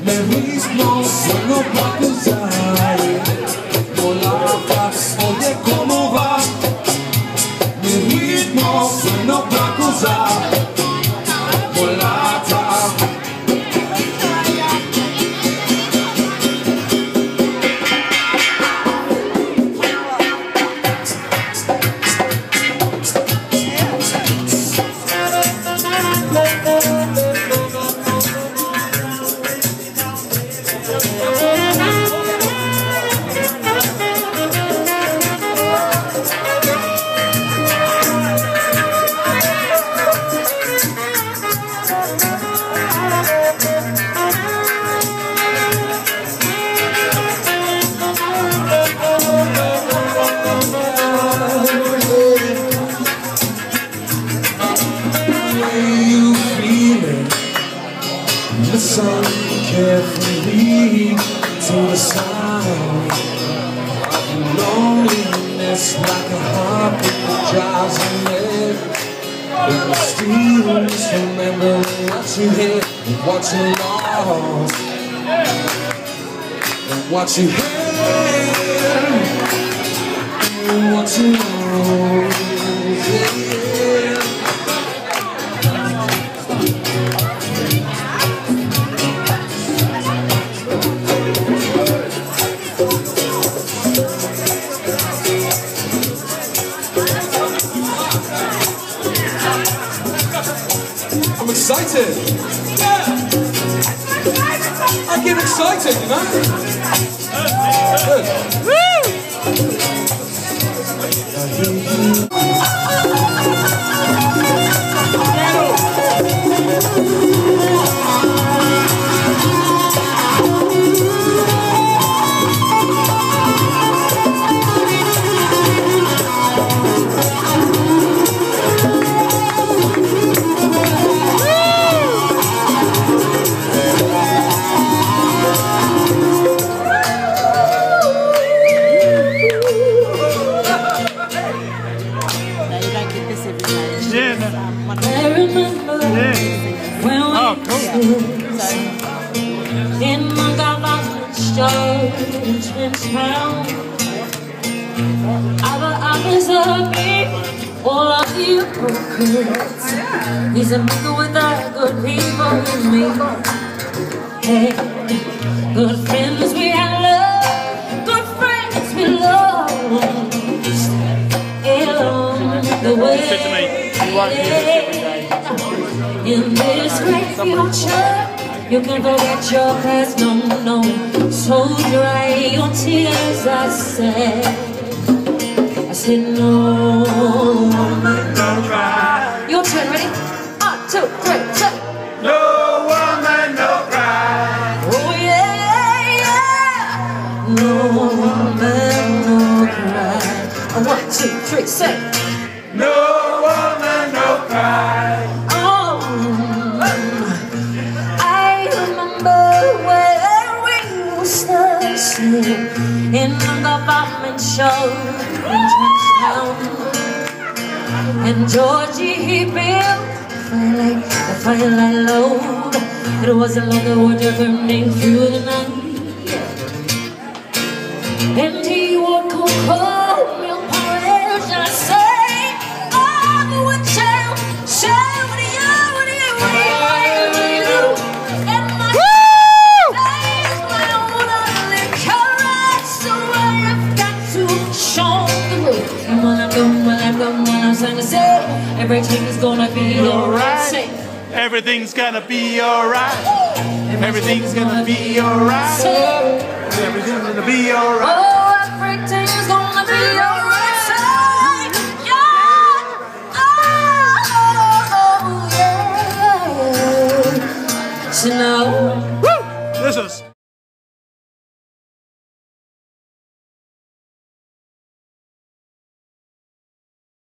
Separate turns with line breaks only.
ritmo solo pa' causar. Volata, oye cómo va. Mi ritmo solo pa' causar. Volata. Listen carefully to the sound of loneliness, like a heartbeat that drives you mad. It will still just remember what you had and what you lost, and what you had and what you lost. Yeah. I'm excited. Yeah. I get excited, you know. Good. Woo!
I remember when we in my government church in town. Our officer be all of you hypocrites. He's a maker with our good people in me. Hey, good friends we have love, good friends we lost along the way. In this great future, you can forget your past, no, no. So dry your tears, I said no woman, no cry. Your turn, ready? 1, 2, 3, set.
No woman, no cry.
Oh yeah, yeah. No woman, no cry. 1, 2, 3, set.
No woman, no cry.
Oh, I remember where we used to sit in the government show in Trenchtown. And Georgie, he built the firelight low. It wasn't long the water burning through the night. And he would call milk porridge, and I say, everything's gonna be alright.
Everything's gonna be alright. Everything's gonna be alright. Everything's gonna be alright.
Oh, everything's gonna be alright. Yeah. Oh, yeah. So now,
this is